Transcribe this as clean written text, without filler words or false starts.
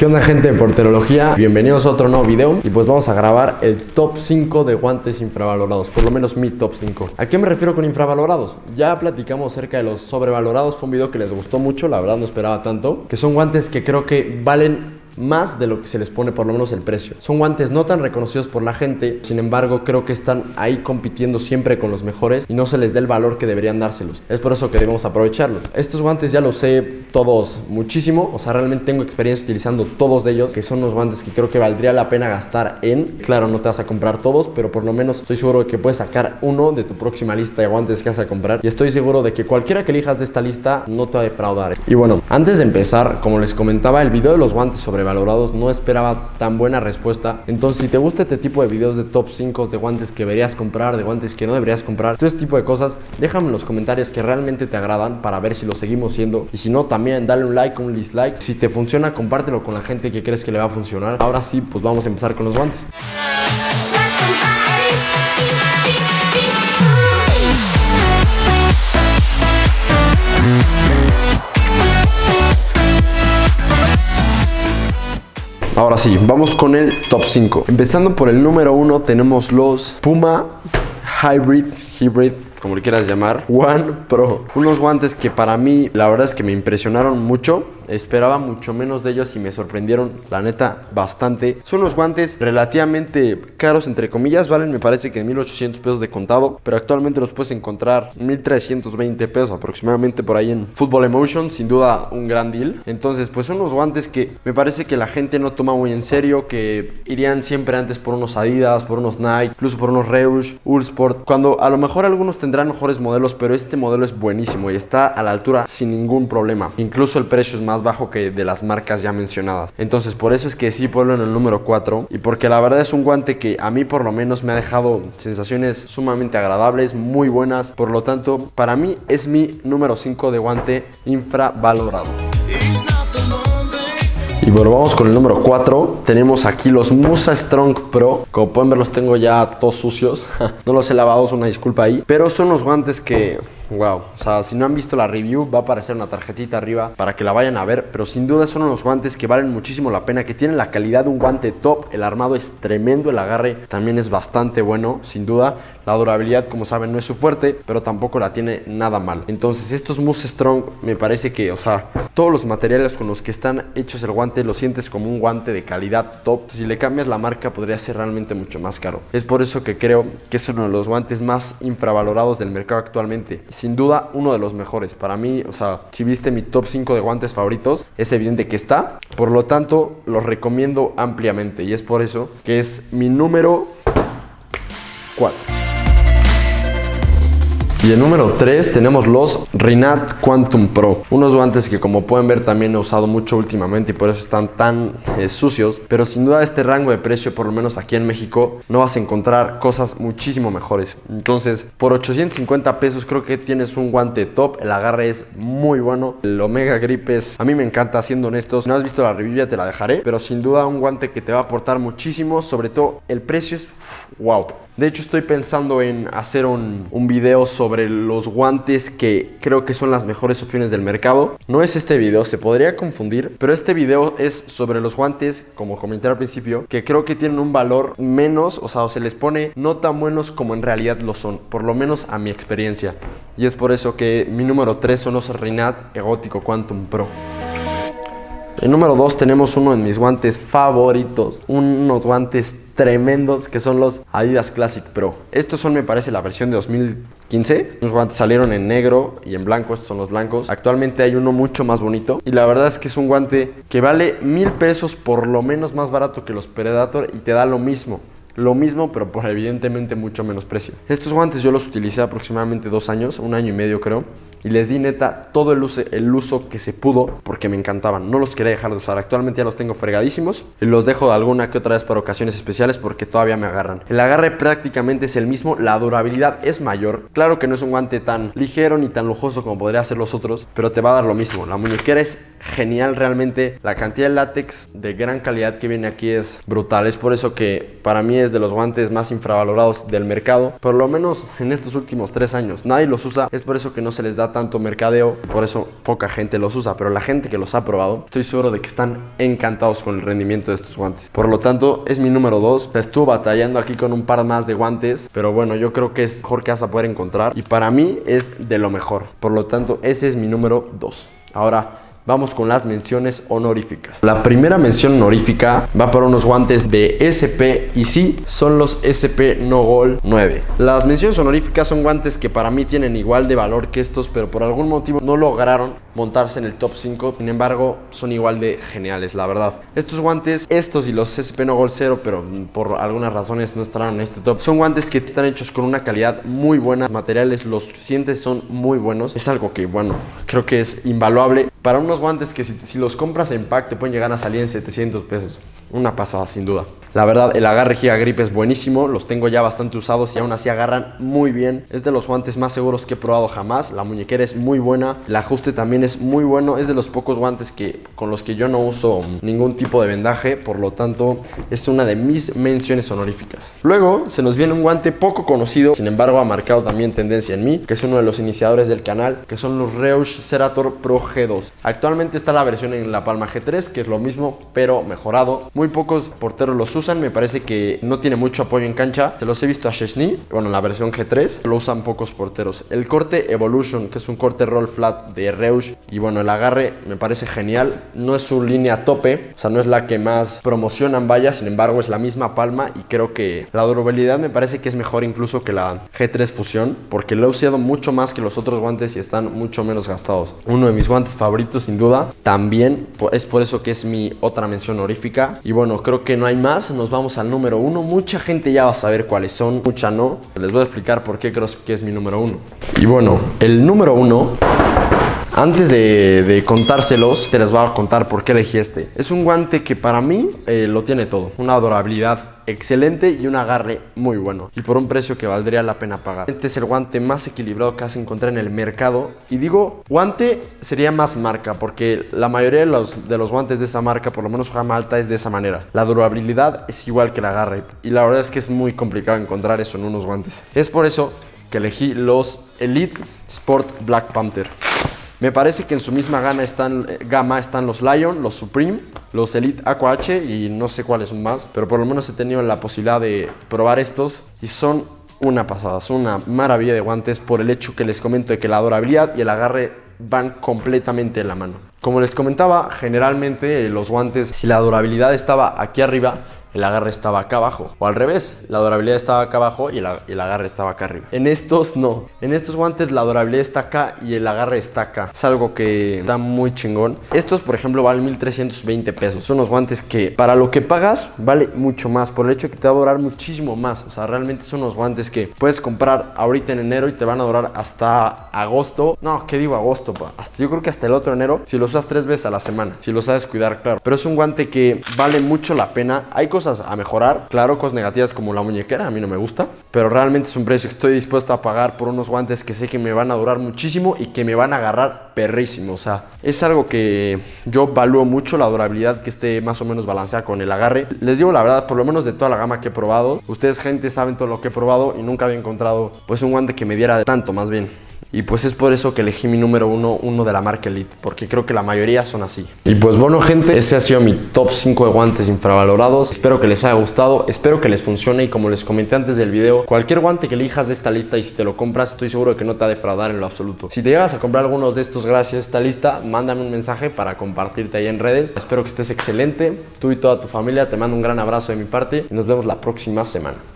¿Qué onda, gente de Porterología? Bienvenidos a otro nuevo video. Y pues vamos a grabar el top 5 de guantes infravalorados. Por lo menos mi top 5. ¿A qué me refiero con infravalorados? Ya platicamos acerca de los sobrevalorados. Fue un video que les gustó mucho, la verdad no esperaba tanto. Que son guantes que creo que valen más de lo que se les pone, por lo menos el precio. Son guantes no tan reconocidos por la gente, sin embargo creo que están ahí compitiendo siempre con los mejores y no se les da el valor que deberían dárselos. Es por eso que debemos aprovecharlos. Estos guantes ya los sé todos muchísimo, o sea, realmente tengo experiencia utilizando todos de ellos, que son unos guantes que creo que valdría la pena gastar en. Claro, no te vas a comprar todos, pero por lo menos estoy seguro de que puedes sacar uno de tu próxima lista de guantes que vas a comprar, y estoy seguro de que cualquiera que elijas de esta lista no te va a defraudar. Y bueno, antes de empezar, como les comentaba, el video de los guantes sobrevalorados no esperaba tan buena respuesta. Entonces, si te gusta este tipo de videos de top 5 de guantes que deberías comprar, de guantes que no deberías comprar, todo este tipo de cosas, déjame en los comentarios que realmente te agradan para ver si lo seguimos siendo. Y si no, también dale un like o un dislike. Si te funciona, compártelo con la gente que crees que le va a funcionar. Ahora sí, pues vamos a empezar con los guantes. Ahora sí, vamos con el top 5. Empezando por el número 1 tenemos los Puma Hybrid, como le quieras llamar, One Pro. Unos guantes que para mí, la verdad es que me impresionaron mucho. Esperaba mucho menos de ellos y me sorprendieron, la neta, bastante. Son unos guantes relativamente caros, entre comillas. Valen, me parece que 1,800 pesos de contado, pero actualmente los puedes encontrar 1,320 pesos aproximadamente por ahí en Football Emotion. Sin duda un gran deal. Entonces, pues son unos guantes que me parece que la gente no toma muy en serio, que irían siempre antes por unos Adidas, por unos Nike, incluso por unos Reusch, Uhlsport, cuando a lo mejor algunos tendrán mejores modelos, pero este modelo es buenísimo y está a la altura sin ningún problema. Incluso el precio es más bajo que de las marcas ya mencionadas. Entonces, por eso es que sí ponlo en el número 4, y porque la verdad es un guante que a mí por lo menos me ha dejado sensaciones sumamente agradables, muy buenas. Por lo tanto, para mí es mi número 5 de guante infravalorado. Y bueno, vamos con el número 4. Tenemos aquí los Musa Strong Pro. Como pueden ver, los tengo ya todos sucios. No los he lavado, es una disculpa ahí. Pero son unos guantes que, wow, o sea, si no han visto la review, va a aparecer una tarjetita arriba para que la vayan a ver. Pero sin duda son unos guantes que valen muchísimo la pena, que tienen la calidad de un guante top. El armado es tremendo, el agarre también es bastante bueno, sin duda. La durabilidad, como saben, no es su fuerte, pero tampoco la tiene nada mal. Entonces, estos Musa Strong me parece que, o sea, todos los materiales con los que están hechos el guante, lo sientes como un guante de calidad top. Si le cambias la marca, podría ser realmente mucho más caro. Es por eso que creo que es uno de los guantes más infravalorados del mercado actualmente. Sin duda, uno de los mejores. Para mí, o sea, si viste mi top 5 de guantes favoritos, es evidente que está. Por lo tanto, los recomiendo ampliamente. Y es por eso que es mi número 4. Y en número 3 tenemos los Rinat Quantum Pro. Unos guantes que, como pueden ver, también he usado mucho últimamente y por eso están tan sucios. Pero sin duda este rango de precio, por lo menos aquí en México, no vas a encontrar cosas muchísimo mejores. Entonces, por 850 pesos creo que tienes un guante top. El agarre es muy bueno. El Omega Grip es, a mí me encanta, siendo honestos. Si no has visto la review ya te la dejaré. Pero sin duda un guante que te va a aportar muchísimo. Sobre todo el precio es wow. De hecho, estoy pensando en hacer un video sobre los guantes que creo que son las mejores opciones del mercado. No es este video, se podría confundir, pero este video es sobre los guantes, como comenté al principio, que creo que tienen un valor menos, o sea, se les pone no tan buenos como en realidad lo son, por lo menos a mi experiencia. Y es por eso que mi número 3 son los Rinat Egótico Quantum Pro. En número 2 tenemos uno de mis guantes favoritos, unos guantes tremendos que son los Adidas Classic Pro. Estos son, me parece, la versión de 2015. Los guantes salieron en negro y en blanco, estos son los blancos. Actualmente hay uno mucho más bonito y la verdad es que es un guante que vale 1,000 pesos, por lo menos más barato que los Predator, y te da lo mismo, pero por evidentemente mucho menos precio. Estos guantes yo los utilicé aproximadamente 2 años, 1 año y medio creo, y les di neta todo el uso que se pudo, porque me encantaban. No los quería dejar de usar. Actualmente ya los tengo fregadísimos y los dejo de alguna que otra vez para ocasiones especiales porque todavía me agarran. El agarre prácticamente es el mismo, la durabilidad es mayor. Claro que no es un guante tan ligero ni tan lujoso como podría ser los otros, pero te va a dar lo mismo. La muñequera es genial realmente. La cantidad de látex de gran calidad que viene aquí es brutal. Es por eso que para mí es de los guantes más infravalorados del mercado, por lo menos en estos últimos 3 años. Nadie los usa, es por eso que no se les da da tanto mercadeo, por eso poca gente los usa, pero la gente que los ha probado, estoy seguro de que están encantados con el rendimiento de estos guantes. Por lo tanto, es mi número 2. Estuve batallando aquí con un par más de guantes, pero bueno, yo creo que es el mejor que vas a poder encontrar y para mí es de lo mejor. Por lo tanto, ese es mi número 2. Ahora vamos con las menciones honoríficas. La primera mención honorífica va para unos guantes de SP y sí, son los SP No Gol 9. Las menciones honoríficas son guantes que para mí tienen igual de valor que estos, pero por algún motivo no lograron montarse en el top 5. Sin embargo, son igual de geniales, la verdad. Estos guantes, estos y los SP No Gol 0, pero por algunas razones no estarán en este top, son guantes que están hechos con una calidad muy buena. Los materiales, los sientes, son muy buenos. Es algo que, bueno, creo que es invaluable. Para unos guantes que si los compras en pack te pueden llegar a salir en 700 pesos. Una pasada, sin duda. La verdad, el agarre Giga Grip es buenísimo. Los tengo ya bastante usados y aún así agarran muy bien. Es de los guantes más seguros que he probado jamás. La muñequera es muy buena. El ajuste también es muy bueno. Es de los pocos guantes con los que yo no uso ningún tipo de vendaje. Por lo tanto, es una de mis menciones honoríficas. Luego, se nos viene un guante poco conocido. Sin embargo, ha marcado también tendencia en mí, que es uno de los iniciadores del canal, que son los Reusch Cerator Pro G2. Actualmente está la versión en la Palma G3, que es lo mismo, pero mejorado. Muy pocos porteros los usan. Me parece que no tiene mucho apoyo en cancha. Se los he visto a Szczesny, bueno, en la versión G3 lo usan pocos porteros. El corte Evolution, que es un corte roll flat de Reusch, y bueno, el agarre me parece genial. No es su línea tope, o sea, no es la que más promocionan, vaya. Sin embargo, es la misma palma y creo que la durabilidad me parece que es mejor incluso que la G3 Fusión, porque lo he usado mucho más que los otros guantes y están mucho menos gastados. Uno de mis guantes favoritos, sin duda. También es por eso que es mi otra mención honorífica. Y bueno, creo que no hay más. Nos vamos al número 1. Mucha gente ya va a saber cuáles son, mucha no. Les voy a explicar por qué creo que es mi número 1. Y bueno, el número 1, antes de contárselos, te les voy a contar por qué elegí este. Es un guante que para mí lo tiene todo. Una durabilidad excelente y un agarre muy bueno, y por un precio que valdría la pena pagar. Este es el guante más equilibrado que vas a encontrar en el mercado. Y digo guante, sería más marca, porque la mayoría de los guantes de esa marca, por lo menos gama alta, es de esa manera. La durabilidad es igual que el agarre y la verdad es que es muy complicado encontrar eso en unos guantes. Es por eso que elegí los Elite Sport Black Panther. Me parece que en su misma gama están los Lion, los Supreme, los Elite Aqua H y no sé cuáles son más, pero por lo menos he tenido la posibilidad de probar estos y son una pasada, son una maravilla de guantes por el hecho que les comento de que la durabilidad y el agarre van completamente de la mano. Como les comentaba, generalmente los guantes, si la durabilidad estaba aquí arriba, el agarre estaba acá abajo, o al revés, la durabilidad estaba acá abajo y el agarre estaba acá arriba. En estos no, en estos guantes la durabilidad está acá y el agarre está acá. Es algo que está muy chingón. Estos, por ejemplo, valen 1,320 pesos. Son unos guantes que para lo que pagas vale mucho más, por el hecho de que te va a durar muchísimo más. O sea, realmente son unos guantes que puedes comprar ahorita en enero y te van a durar hasta agosto. No, ¿qué digo agosto? Yo creo que hasta el otro enero, si lo usas 3 veces a la semana, si lo sabes cuidar, claro. Pero es un guante que vale mucho la pena. Hay cosas a mejorar, claro, cosas negativas como la muñequera, a mí no me gusta, pero realmente es un precio que estoy dispuesto a pagar por unos guantes que sé que me van a durar muchísimo y que me van a agarrar perrísimo. O sea, es algo que yo valúo mucho, la durabilidad, que esté más o menos balanceada con el agarre. Les digo la verdad, por lo menos de toda la gama que he probado, ustedes, gente, saben todo lo que he probado y nunca había encontrado pues un guante que me diera tanto, más bien. Y pues es por eso que elegí mi número 1 de la marca Elite, porque creo que la mayoría son así. Y pues bueno, gente, ese ha sido mi top 5 de guantes infravalorados. Espero que les haya gustado, espero que les funcione y como les comenté antes del video, cualquier guante que elijas de esta lista y si te lo compras, estoy seguro de que no te va a defraudar en lo absoluto. Si te llegas a comprar algunos de estos gracias a esta lista, mándame un mensaje para compartirte ahí en redes. Espero que estés excelente, tú y toda tu familia. Te mando un gran abrazo de mi parte y nos vemos la próxima semana.